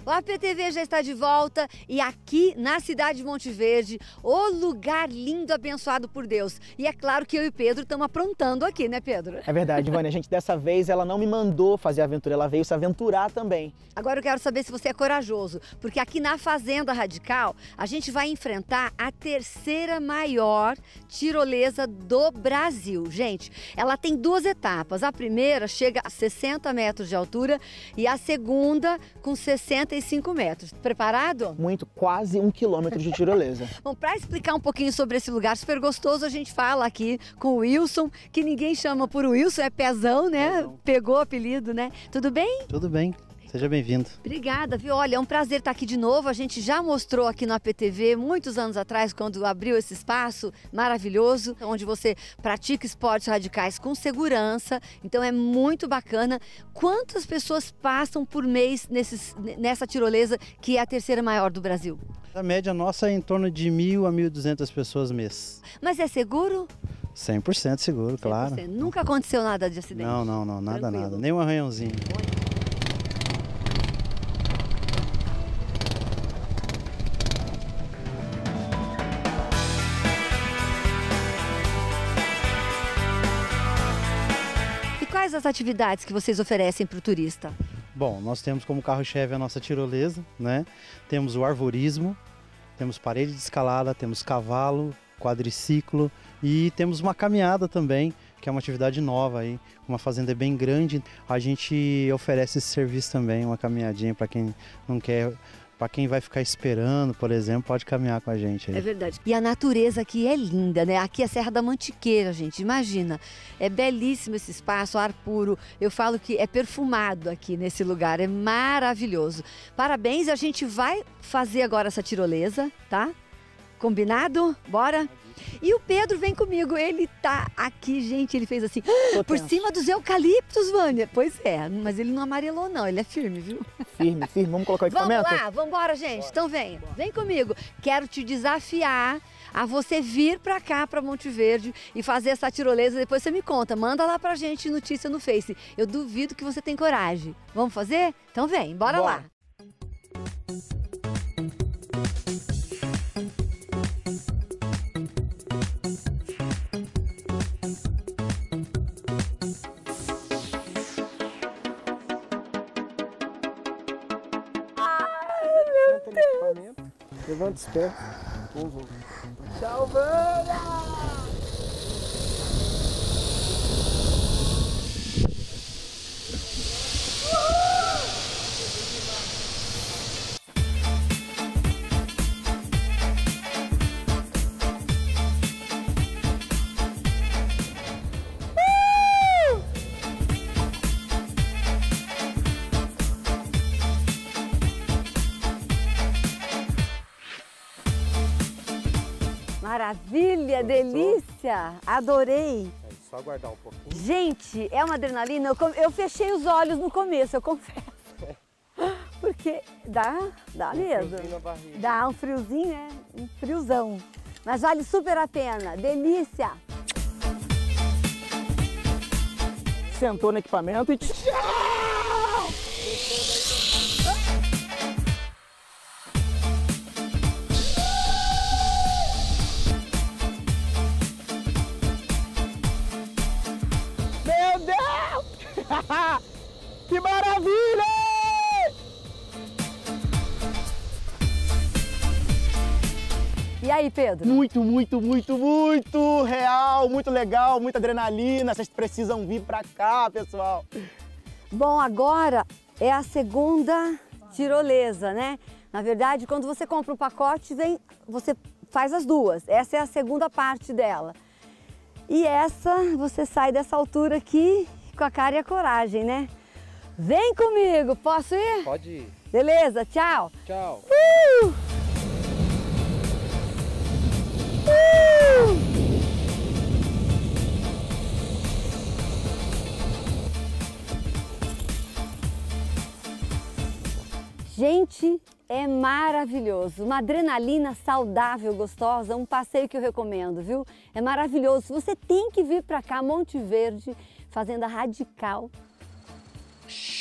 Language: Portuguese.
O APTV já está de volta e aqui na cidade de Monte Verde, o lugar lindo, abençoado por Deus. E é claro que eu e Pedro estamos aprontando aqui, né, Pedro? É verdade, Vânia. A gente dessa vez ela não me mandou fazer aventura, ela veio se aventurar também. Agora eu quero saber se você é corajoso, porque aqui na Fazenda Radical a gente vai enfrentar a terceira maior tirolesa do Brasil. Gente, ela tem duas etapas. A primeira chega a 60 metros de altura e a segunda com 65 metros. Preparado? Muito, quase 1 quilômetro de tirolesa. Bom, para explicar um pouquinho sobre esse lugar super gostoso, a gente fala aqui com o Wilson, que ninguém chama por Wilson, é Pezão, né? Pezão. Pegou o apelido, né? Tudo bem? Tudo bem, seja bem-vindo. Obrigada, viu? Olha, é um prazer estar aqui de novo. A gente já mostrou aqui no APTV muitos anos atrás, quando abriu esse espaço maravilhoso, onde você pratica esportes radicais com segurança. Então é muito bacana. Quantas pessoas passam por mês nessa tirolesa, que é a terceira maior do Brasil? A média nossa é em torno de 1.000 a 1.200 pessoas mês. Mas é seguro? 100% seguro, claro. 100%. Nunca aconteceu nada de acidente? Não, nada, Tranquilo. nada. Nem um arranhãozinho. E quais as atividades que vocês oferecem para o turista? Bom, nós temos como carro-chefe a nossa tirolesa, né? Temos o arvorismo, temos parede de escalada, temos cavalo, quadriciclo e temos uma caminhada também, que é uma atividade nova aí. Uma fazenda bem grande, a gente oferece esse serviço também, uma caminhadinha para quem não quer. Para quem vai ficar esperando, por exemplo, pode caminhar com a gente aí. É verdade. E a natureza aqui é linda, né? Aqui é a Serra da Mantiqueira, gente. Imagina. É belíssimo esse espaço, ar puro. Eu falo que é perfumado aqui nesse lugar. É maravilhoso. Parabéns. A gente vai fazer agora essa tirolesa, tá? Combinado? Bora? E o Pedro vem comigo, ele tá aqui, gente, ele fez assim, por cima dos eucaliptos, Vânia. Pois é, mas ele não amarelou não, ele é firme, viu? Firme, firme. Vamos colocar o equipamento? Vamos lá, vamos embora, gente. Então vem, vem comigo. Quero te desafiar a você vir pra cá, pra Monte Verde e fazer essa tirolesa. Depois você me conta, manda lá pra gente notícia no Face. Eu duvido que você tem coragem. Vamos fazer? Então vem, bora lá. Levanta os pés. Tchau, Vânia! Maravilha, delícia, adorei. É só aguardar um pouquinho. Gente, é uma adrenalina, eu fechei os olhos no começo, eu confesso. Porque dá mesmo. Dá um friozinho, né? Um friozão. Mas vale super a pena, delícia. Sentou no equipamento e tchau! Meu Deus! Que maravilha! E aí, Pedro? Muito real, muito legal, muita adrenalina. Vocês precisam vir pra cá, pessoal. Bom, agora é a segunda tirolesa, né? Na verdade, quando você compra um pacote, você faz as duas. Essa é a segunda parte dela. E essa, você sai dessa altura aqui com a cara e a coragem, né? Vem comigo, posso ir? Pode ir. Beleza, tchau. Tchau. Gente, é maravilhoso. Uma adrenalina saudável, gostosa, um passeio que eu recomendo, viu? É maravilhoso. Você tem que vir para cá, Monte Verde, Fazenda Radical.